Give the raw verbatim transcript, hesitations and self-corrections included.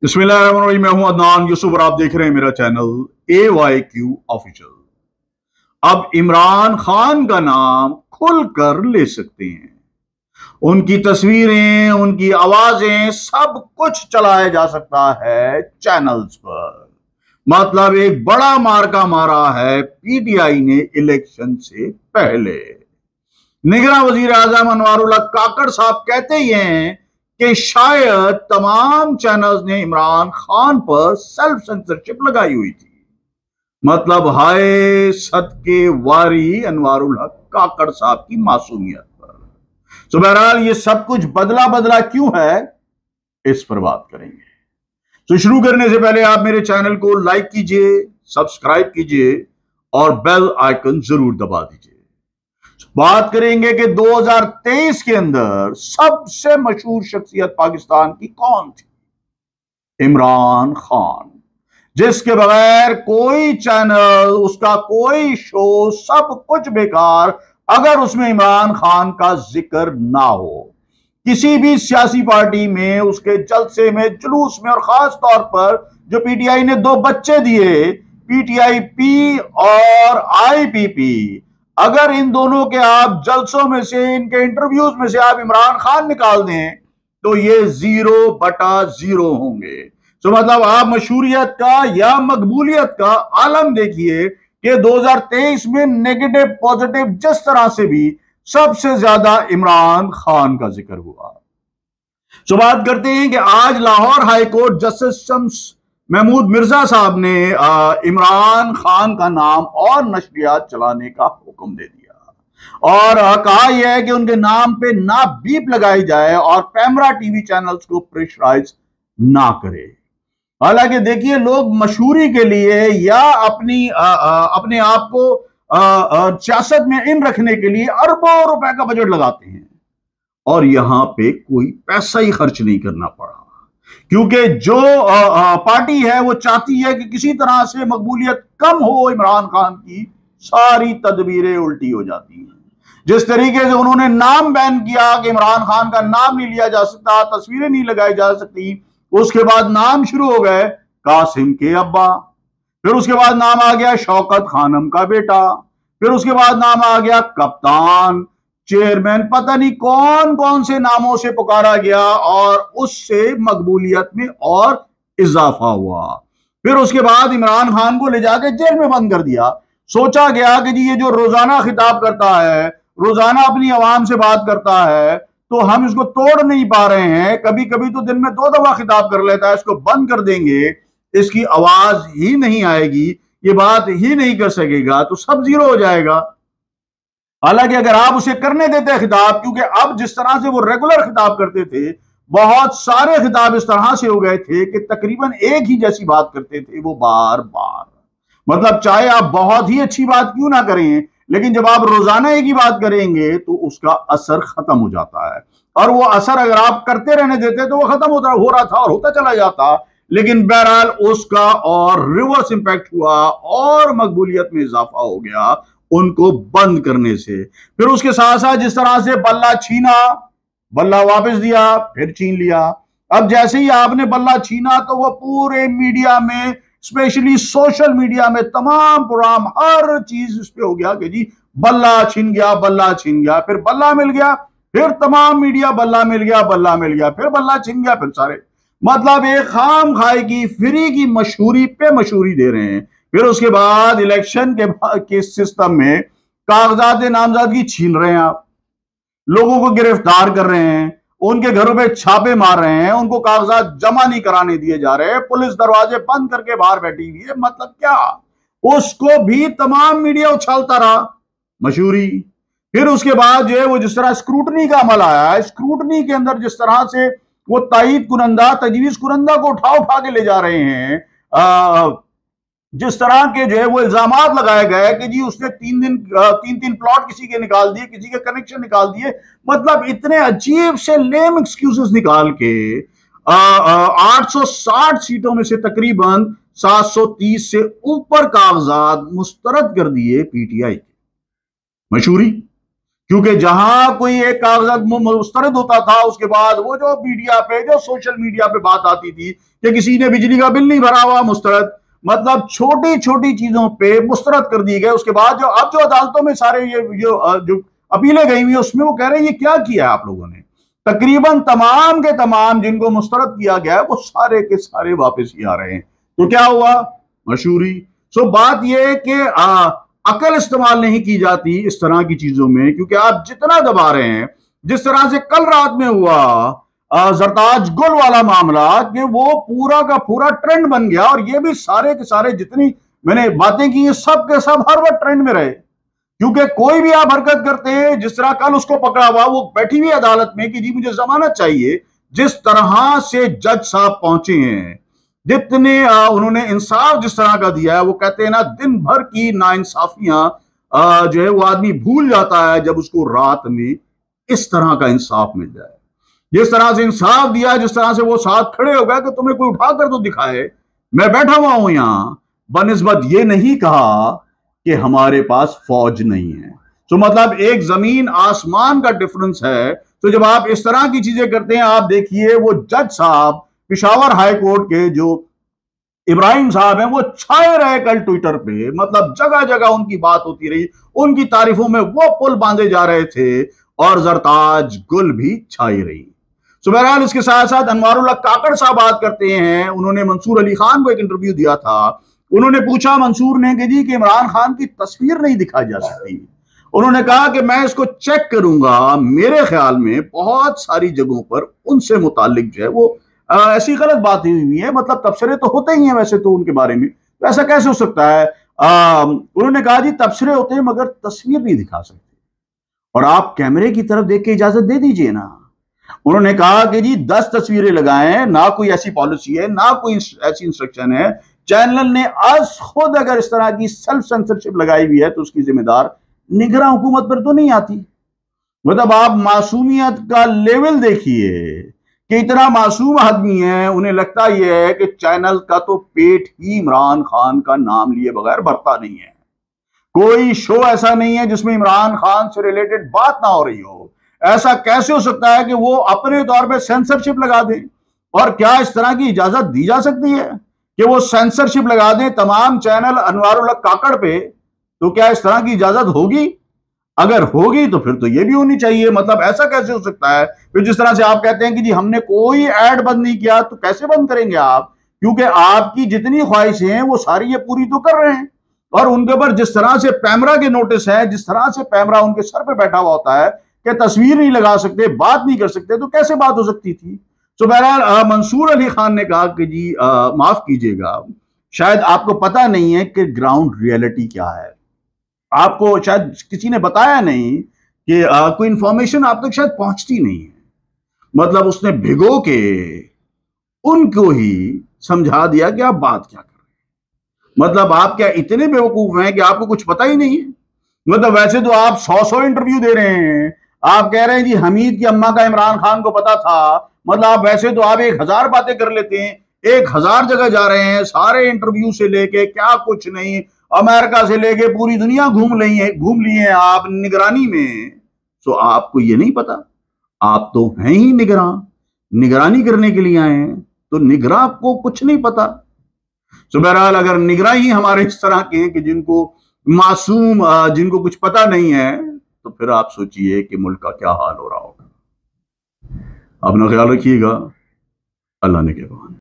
बिस्मिल्लाहिर्रहमानिर्रहीम। मैं हूं अदनान यूसुफ और आप देख रहे हैं मेरा channel A Y Q official. अब इमरान खान का नाम खुलकर ले सकते हैं। उनकी तस्वीरें, उनकी आवाजें, सब कुछ चलाया जा सकता है चैनल्स पर। मतलब एक बड़ा मार्का मारा है पीटीआई ने इलेक्शन से पहले। निगरान वजीर आजम अनवारुल्लाह काकड़ साहब कहते ही हैं कि शायद तमाम चैनल्स ने इमरान खान पर सेल्फ सेंसरशिप लगाई हुई थी। मतलब हाय सदके वारी अनवारुल्लाह काकड़ साहब की मासूमियत पर। तो बहरहाल ये सब कुछ बदला बदला क्यों है, इस पर बात करेंगे। तो शुरू करने से पहले आप मेरे चैनल को लाइक कीजिए, सब्सक्राइब कीजिए और बेल आइकन जरूर दबा दीजिए। बात करेंगे कि दो हज़ार तेईस के अंदर सबसे मशहूर शख्सियत पाकिस्तान की कौन थी? इमरान खान, जिसके बगैर कोई चैनल, उसका कोई शो, सब कुछ बेकार अगर उसमें इमरान खान का जिक्र ना हो। किसी भी सियासी पार्टी में, उसके जलसे में, जुलूस में, और खास तौर पर जो पीटीआई ने दो बच्चे दिए, पीटीआई पी और आईपीपी, अगर इन दोनों के आप जलसों में से, इनके इंटरव्यूज में से आप इमरान खान निकाल दें तो ये जीरो बटा जीरो होंगे। तो मतलब आप मशहूरियत का या मकबूलियत का आलम देखिए कि दो हज़ार तेईस में नेगेटिव पॉजिटिव जिस तरह से भी सबसे ज्यादा इमरान खान का जिक्र हुआ। तो बात करते हैं कि आज लाहौर हाईकोर्ट जस्टिस शम्स महमूद मिर्जा साहब ने इमरान खान का नाम और नशरियात चलाने का हुक्म दे दिया और कहा यह है कि उनके नाम पे ना बीप लगाई जाए और पैमरा टीवी चैनल्स को प्रेशराइज ना करे। हालांकि देखिए, लोग मशहूरी के लिए या अपनी आ, आ, अपने आप को सियासत में इन रखने के लिए अरबों रुपए का बजट लगाते हैं और यहां पे कोई पैसा ही खर्च नहीं करना पड़ा, क्योंकि जो आ, आ, पार्टी है वो चाहती है कि किसी तरह से मकबूलियत कम हो इमरान खान की, सारी तदबीरें उल्टी हो जाती हैं। जिस तरीके से उन्होंने नाम बैन किया कि इमरान खान का नाम नहीं लिया जा सकता, तस्वीरें नहीं लगाई जा सकती, उसके बाद नाम शुरू हो गए कासिम के अब्बा, फिर उसके बाद नाम आ गया शौकत खानम का बेटा, फिर उसके बाद नाम आ गया कप्तान, चेयरमैन, पता नहीं कौन कौन से नामों से पुकारा गया और उससे मकबूलियत में और इजाफा हुआ। फिर उसके बाद इमरान खान को ले जाकर जेल में बंद कर दिया। सोचा गया कि जी ये जो रोजाना खिताब करता है, रोजाना अपनी आवाम से बात करता है, तो हम इसको तोड़ नहीं पा रहे हैं, कभी कभी तो दिन में दो दफा खिताब कर लेता है, इसको बंद कर देंगे, इसकी आवाज ही नहीं आएगी, ये बात ही नहीं कर सकेगा, तो सब जीरो हो जाएगा। हालांकि अगर आप उसे करने देते खिताब, क्योंकि अब जिस तरह से वो रेगुलर खिताब करते थे, बहुत सारे खिताब इस तरह से हो गए थे कि तकरीबन एक ही जैसी बात करते थे वो बार बार। मतलब चाहे आप बहुत ही अच्छी बात क्यों ना करें, लेकिन जब आप रोजाना एक ही बात करेंगे तो उसका असर खत्म हो जाता है। और वो असर अगर आप करते रहने देते तो वो खत्म होता हो रहा था और होता चला जाता, लेकिन बहरहाल उसका और रिवर्स इंपैक्ट हुआ और मकबूलियत में इजाफा हो गया उनको बंद करने से। फिर उसके साथ साथ जिस तरह से बल्ला छीना, बल्ला वापस दिया, फिर छीन लिया। अब जैसे ही आपने बल्ला छीना तो वो पूरे मीडिया में, स्पेशली सोशल मीडिया में, तमाम प्रोग्राम, हर चीज इस पे हो गया कि जी बल्ला छीन गया, बल्ला छीन गया, फिर बल्ला मिल गया, फिर तमाम मीडिया बल्ला मिल गया, बल्ला मिल गया, फिर बल्ला छीन गया, फिर सारे, मतलब एक खाम खाए की फ्री की मशहूरी पे मशहूरी दे रहे हैं। फिर उसके बाद इलेक्शन के, के सिस्टम में कागजात नामजदगी छीन रहे हैं, आप लोगों को गिरफ्तार कर रहे हैं, उनके घरों पे छापे मार रहे हैं, उनको कागजात जमा नहीं कराने दिए जा रहे, पुलिस दरवाजे बंद करके बाहर बैठी हुई है। मतलब क्या, उसको भी तमाम मीडिया उछालता रहा, मशहूरी। फिर उसके बाद जो है वो जिस तरह स्क्रूटनी का अमल आया, स्क्रूटनी के अंदर जिस तरह से वो तायीद कुनंदा, तजवीज कुनंदा को उठा उठा के ले जा रहे हैं, आ, जिस तरह के जो है वो इल्जामात लगाए गए कि जी उसने तीन दिन तीन तीन प्लॉट किसी के निकाल दिए, किसी के कनेक्शन निकाल दिए, मतलब इतने अजीब से लेम एक्सक्यूजेस निकाल के आठ सौ साठ सीटों में से तकरीबन सात सौ तीस से ऊपर कागजात मुस्तरद कर दिए पीटीआई के। मशहूरी क्योंकि जहां कोई एक कागजात मुस्तरद होता था, उसके बाद वो जो मीडिया पे, जो सोशल मीडिया पे बात आती थी कि किसी ने बिजली का बिल नहीं भरा हुआ, मुस्तरद, मतलब छोटी छोटी चीजों पे मुस्तरद कर दिए गए। उसके बाद जो अब जो अदालतों में सारे ये जो जो अपीलें गई हुई, उसमें वो कह रहे हैं ये क्या किया आप लोगों ने। तकरीबन तमाम के तमाम जिनको मुस्तरद किया गया है वो सारे के सारे वापस ही आ रहे हैं। तो क्या हुआ? मशहूरी। सो बात यह है कि अकल इस्तेमाल नहीं की जाती इस तरह की चीजों में, क्योंकि आप जितना दबा रहे हैं, जिस तरह से कल रात में हुआ जरताज गुल वाला मामला, कि वो पूरा का पूरा ट्रेंड बन गया, और ये भी सारे के सारे जितनी मैंने बातें की सब के सब हर वक्त ट्रेंड में रहे। क्योंकि कोई भी आप हरकत करते हैं, जिस तरह कल उसको पकड़ा हुआ, वो बैठी हुई अदालत में कि जी मुझे जमानत चाहिए, जिस तरह से जज साहब पहुंचे हैं, जितने उन्होंने इंसाफ जिस तरह का दिया है, वो कहते हैं ना दिन भर की नाइंसाफियां जो है वो आदमी भूल जाता है जब उसको रात में इस तरह का इंसाफ मिल जाए। जिस तरह से इंसाफ दिया, जिस तरह से वो साथ खड़े हो गए कि तुम्हें कोई उठाकर तो दिखाए, मैं बैठा हुआ हूं यहां, बनिस्बत ये नहीं कहा कि हमारे पास फौज नहीं है। तो मतलब एक जमीन आसमान का डिफरेंस है। तो जब आप इस तरह की चीजें करते हैं, आप देखिए वो जज साहब पिशावर हाई कोर्ट के जो इब्राहिम साहब हैं, वो छाए रहे कल ट्विटर पे, मतलब जगह जगह उनकी बात होती रही, उनकी तारीफों में वो पुल बांधे जा रहे थे, और जरताज गुल भी छाई रही। सो बहरहाल इसके साथ साथ अनवारुल हक काकड़ साहब बात करते हैं। उन्होंने मंसूर अली खान को एक इंटरव्यू दिया था। उन्होंने पूछा मंसूर ने कि जी कि इमरान खान की तस्वीर नहीं दिखाई जा सकती। उन्होंने कहा कि मैं इसको चेक करूंगा, मेरे ख्याल में बहुत सारी जगहों पर उनसे मुतालिक जो है वो आ, ऐसी गलत बातें हुई है। मतलब तबसरे तो होते ही हैं वैसे तो उनके बारे में, तो ऐसा कैसे हो सकता है? आ, उन्होंने कहा जी तबसरे होते हैं मगर तस्वीर नहीं दिखा सकते, और आप कैमरे की तरफ देख के इजाजत दे दीजिए ना। उन्होंने कहा कि जी दस तस्वीरें लगाएं, ना कोई ऐसी पॉलिसी है, ना कोई ऐसी इंस्ट्रक्शन है। चैनल ने आज खुद अगर इस तरह की सेल्फ सेंसरशिप लगाई हुई है तो उसकी जिम्मेदार निगरान हुकूमत पर तो नहीं आती। मतलब आप मासूमियत का लेवल देखिए कि इतना मासूम आदमी है, उन्हें लगता यह है कि चैनल का तो पेट ही इमरान खान का नाम लिए बगैर भरता नहीं है। कोई शो ऐसा नहीं है जिसमें इमरान खान से रिलेटेड बात ना हो रही हो। ऐसा कैसे हो सकता है कि वो अपने तौर पे सेंसरशिप लगा दें? और क्या इस तरह की इजाजत दी जा सकती है कि वो सेंसरशिप लगा दें तमाम चैनल अनवारुल हक काकड़ पे? तो क्या इस तरह की इजाजत होगी? अगर होगी तो फिर तो ये भी होनी चाहिए। मतलब ऐसा कैसे हो सकता है? फिर जिस तरह से आप कहते हैं कि जी हमने कोई ऐड बंद नहीं किया, तो कैसे बंद करेंगे आप? क्योंकि आपकी जितनी ख्वाहिशें हैं वो सारी ये पूरी तो कर रहे हैं, और उनके ऊपर जिस तरह से पैमरा के नोटिस है, जिस तरह से पैमरा उनके सर पे बैठा हुआ होता है कि तस्वीर नहीं लगा सकते, बात नहीं कर सकते, तो कैसे बात हो सकती थी? तो बहरहाल मंसूर अली खान ने कहा कि जी आ, माफ कीजिएगा, शायद आपको पता नहीं है कि ग्राउंड रियलिटी क्या है। आपको शायद किसी ने बताया नहीं कि आ, कोई इंफॉर्मेशन आप तक शायद पहुंचती नहीं है। मतलब उसने भिगो के उनको ही समझा दिया कि आप बात क्या कर रहे हैं। मतलब आप क्या इतने बेवकूफ हैं कि आपको कुछ पता ही नहीं है? मतलब वैसे तो आप सौ सौ इंटरव्यू दे रहे हैं, आप कह रहे हैं जी हमीद की अम्मा का इमरान खान को पता था। मतलब आप वैसे तो आप एक हजार बातें कर लेते हैं, एक हजार जगह जा रहे हैं, सारे इंटरव्यू से लेके क्या कुछ नहीं, अमेरिका से लेके पूरी दुनिया घूम ली है घूम लिए हैं आप निगरानी में। तो आपको ये नहीं पता? आप तो हैं ही निगरान, निगरानी करने के लिए आए हैं, तो निगरान को कुछ नहीं पता। तो बहरहाल अगर निगरान ही हमारे इस तरह के हैं कि जिनको मासूम, जिनको कुछ पता नहीं है, तो फिर आप सोचिए कि मुल्क का क्या हाल हो रहा होगा। अपना ख्याल रखिएगा। अल्लाह ने के